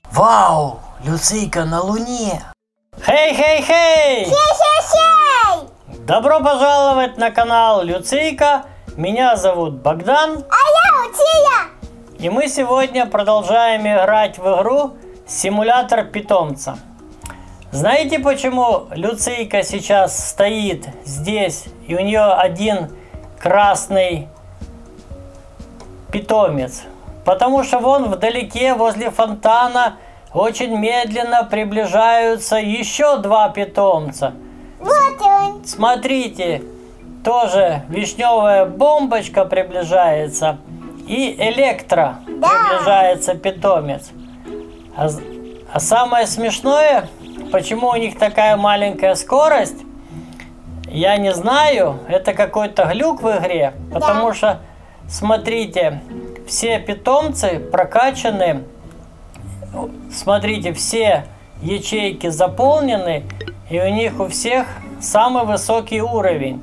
Вау! Люцийка на Луне! Хей-хей-хей! Хей-хей-хей! Добро пожаловать на канал Люцийка. Меня зовут Богдан. А я Луция. И мы сегодня продолжаем играть в игру «Симулятор питомца». Знаете, почему Люцийка сейчас стоит здесь, и у нее один красный питомец? Потому что вон вдалеке, возле фонтана, очень медленно приближаются еще два питомца. Вот он. Смотрите, тоже вишневая бомбочка приближается, и электро приближается питомец. А самое смешное, почему у них такая маленькая скорость, я не знаю. Это какой-то глюк в игре, потому что, смотрите, все питомцы прокачаны. Смотрите, все ячейки заполнены, и у них у всех самый высокий уровень.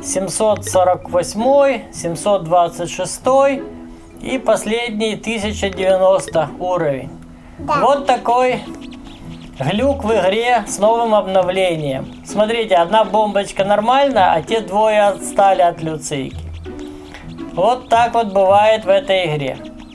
748, 726 и последний 1090 уровень. Вот такой глюк в игре с новым обновлением. Смотрите, одна бомбочка нормальная, а те двое отстали от Люцийки. Вот так вот бывает в этой игре.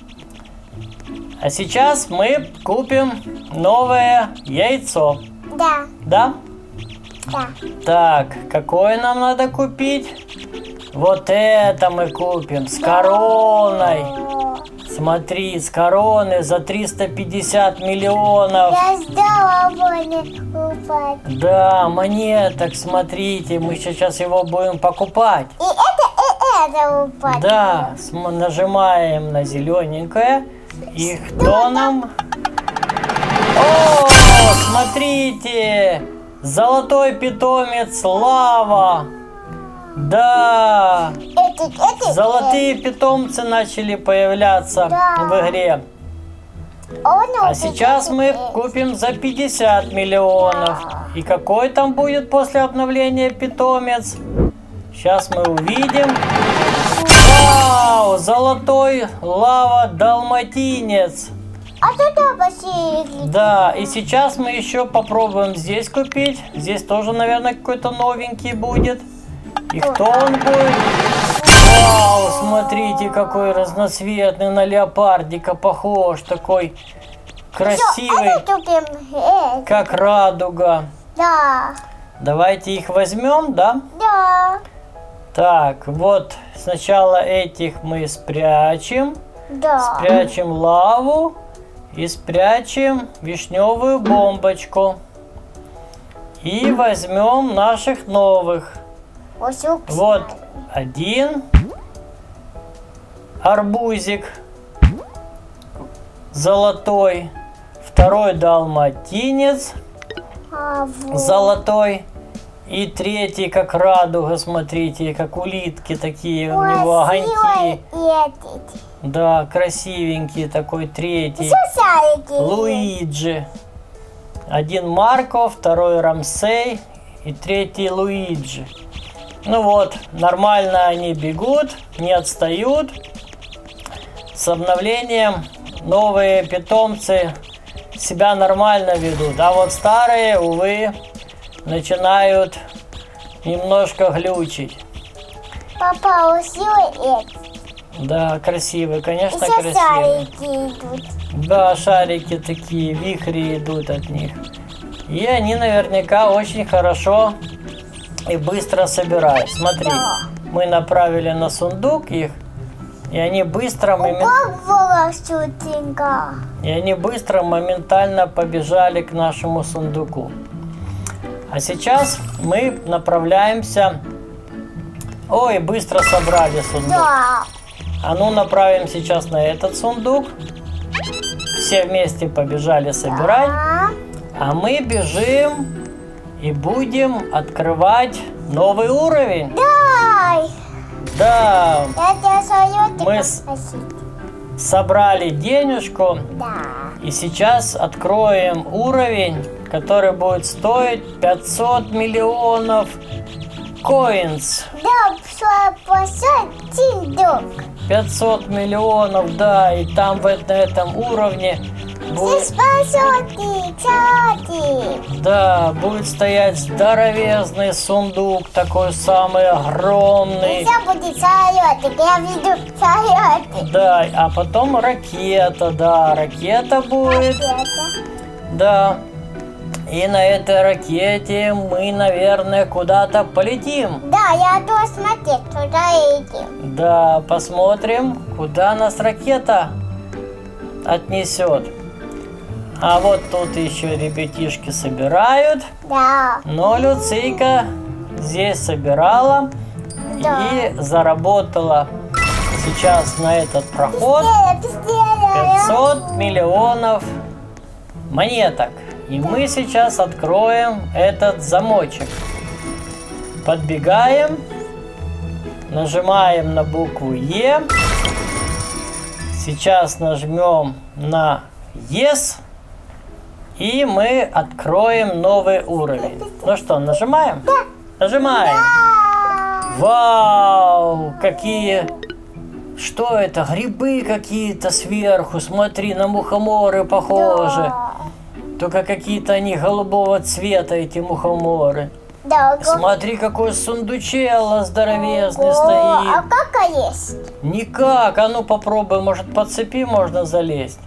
А сейчас мы купим новое яйцо. Да. Да? Да. Так, какое нам надо купить? Вот это мы купим с короной. Смотри, с короны за 350 миллионов. Я ждала упасть. Да, монеток, смотрите, мы сейчас его будем покупать. И это упасть. Да, нажимаем на зелененькое. И кто нам? О, смотрите! Золотой питомец Лава. Да! Золотые питомцы начали появляться в игре. А сейчас мы купим за 50 миллионов. И какой там будет после обновления питомец? Сейчас мы увидим. Вау! Золотой лава далматинец. А тут посередине. Да, и сейчас мы еще попробуем здесь купить. Здесь тоже, наверное, какой-то новенький будет. И кто он будет? Вау, смотрите, какой разноцветный, на леопардика похож. Такой красивый, как радуга. Да. Давайте их возьмем, да? Да. Так, вот сначала этих мы спрячем. Да. Спрячем лаву и спрячем вишневую бомбочку. И возьмем наших новых. Вот один арбузик золотой, второй далматинец золотой, и третий как радуга, смотрите, как улитки такие, у него огоньки. Да, красивенький такой третий. Луиджи. Один Марко, второй Рамсей и третий Луиджи. Ну вот, нормально они бегут, не отстают. С обновлением новые питомцы себя нормально ведут. А вот старые, увы, начинают немножко глючить. Папа, усилий. Да, красивые, конечно, Еще красивые. шарики идут. Да, шарики такие, вихри идут от них. И они наверняка очень хорошо и быстро собирают. Смотри, мы направили на сундук их, и они быстро моментально побежали к нашему сундуку. А сейчас мы направляемся... Ой, быстро собрали сундук. Да. А ну направим сейчас на этот сундук. Все вместе побежали собирать. А мы бежим и будем открывать новый уровень. Дай. Да. Мы Мы собрали денежку. Да. И сейчас откроем уровень, который будет стоить 500 миллионов коинс. Да, 500 миллионов, да, и там на этом уровне Будет, Чати. да, будет стоять здоровезный сундук, такой самый огромный. Еще будет самолетик, я виду самолетик. Да, а потом ракета, да, ракета будет, да. И на этой ракете мы, наверное, куда-то полетим. Да, я тоже смотреть, туда едем. Да, посмотрим, куда нас ракета отнесет. А вот тут еще ребятишки собирают. Да. Но Люцийка здесь собирала Да. и заработала сейчас на этот проход Быстрее. 500 миллионов монеток. И мы сейчас откроем этот замочек. Подбегаем, нажимаем на букву Е. Сейчас нажмем на Yes. И мы откроем новый уровень. Ну что, нажимаем? Да. Нажимаем. Вау, какие... Что это? Грибы какие-то сверху. Смотри, на мухоморы похожи. Да. Только какие-то они голубого цвета, эти мухоморы. Да. Смотри, какой сундучело здоровезный А стоит. как есть? Никак. А ну попробуй, может по цепи можно залезть?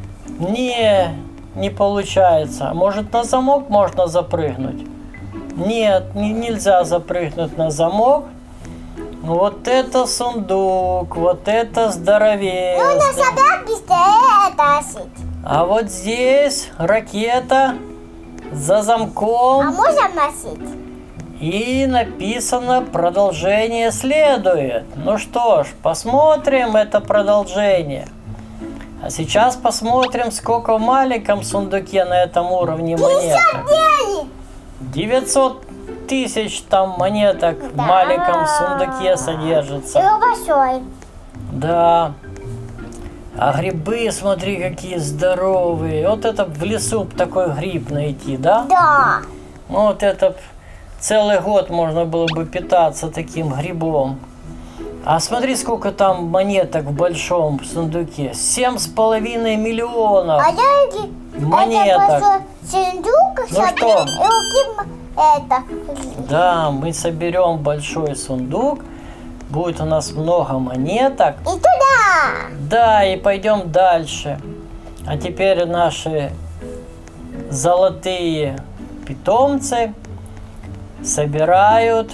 Не получается. Может на замок можно запрыгнуть? Нет, нельзя запрыгнуть на замок. Вот это сундук, вот это здоровезный. Нужно собрать быстрее тащить. А вот здесь ракета за А замком. можно носить? И написано «Продолжение следует». Ну что ж, посмотрим это продолжение. А сейчас посмотрим, сколько в маленьком сундуке на этом уровне монеток. 59. 900 тысяч там монеток в маленьком сундуке содержится. И большой. Да. А грибы, смотри, какие здоровые. Вот это в лесу б такой гриб найти, да? Да. Ну, вот это б целый год можно было бы питаться таким грибом. А смотри, сколько там монеток в большом сундуке. 7,5 миллионов А я монеток. это большой сундук, Ну соберем что? и убьем это. Да, мы соберем большой сундук. Будет у нас много монеток. И туда. Да, и пойдем дальше. А теперь наши золотые питомцы собирают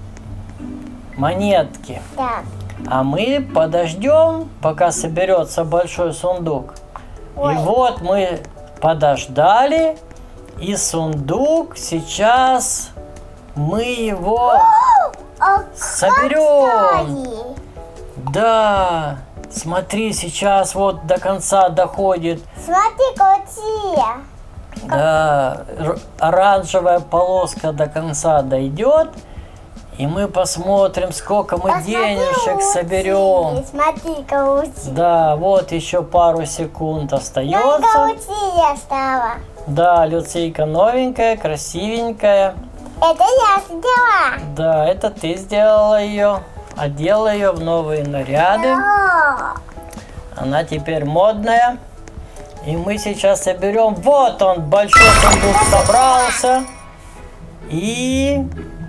монетки. Так. А мы подождем, пока соберется большой сундук. Ой. И вот мы подождали, и сундук сейчас мы его А соберем. кстати, Да, смотри, сейчас вот до конца доходит. смотри, какие. Да, оранжевая полоска до конца дойдет, и мы посмотрим, сколько мы Посмотри, денежек Луци, соберем. Смотри, Каути. Да, вот еще пару секунд остается. Каути стала. Да, Люцийка новенькая, красивенькая. Это я сделала. Да, это ты сделала ее, одела ее в новые наряды. О, Она теперь модная. И мы сейчас соберем. Вот он, большой сундук собрался. И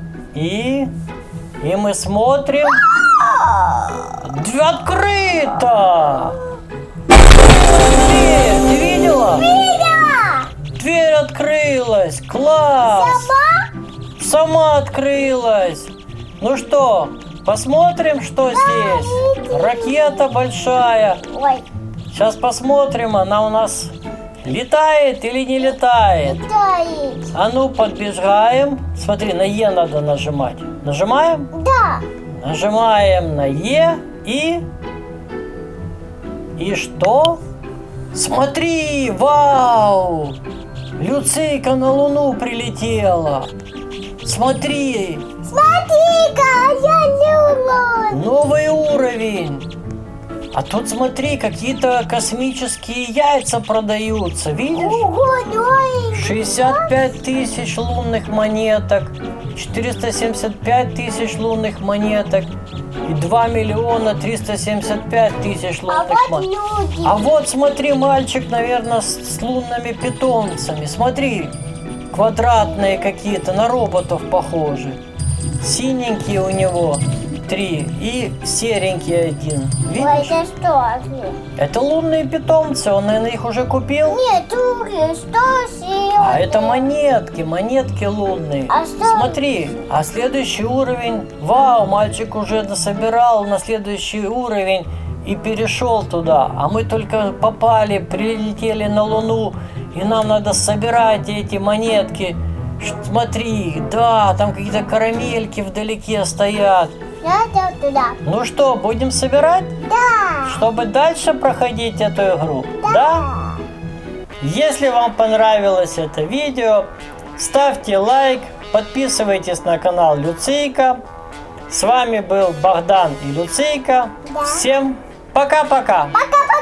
мы смотрим. Дверь открыта! Дверь, ты видела? видела? Дверь открылась! Класс! Сама открылась! Ну что, посмотрим, что здесь? Ракета большая. Ой, Сейчас посмотрим, она у нас летает или не летает. летает. А ну, подбегаем. Смотри, на Е надо нажимать. Нажимаем? Да. Нажимаем на Е и... И что? Смотри, вау! Люцийка на Луну прилетела. Смотри, Смотри-ка, я люблю. новый уровень. А тут смотри, какие-то космические яйца продаются, видишь? Ого, ну 65 тысяч лунных монеток, 475 тысяч лунных монеток и 2 миллиона 375 тысяч А лунных вот мальчиков. люди. А вот смотри, мальчик, наверное, с лунными питомцами. Смотри, квадратные какие-то, на роботов похожи. Синенькие у него 3 и серенький 1. Ой, Видишь? это что же? Это лунные питомцы, он, наверное, их уже купил. Нет, Тури, что серьезно? А это монетки лунные. А что? Смотри, а следующий уровень. Вау, мальчик уже насобирал на следующий уровень и перешел туда. А мы только попали, прилетели на Луну, и нам надо собирать эти монетки. Смотри, да, там какие-то карамельки вдалеке стоят. Надо туда. Ну что, будем собирать? Да. Чтобы дальше проходить эту игру? Да? Если вам понравилось это видео, ставьте лайк, подписывайтесь на канал Люцийка. С вами был Богдан и Люцийка. Да. Всем пока-пока! Пока-пока.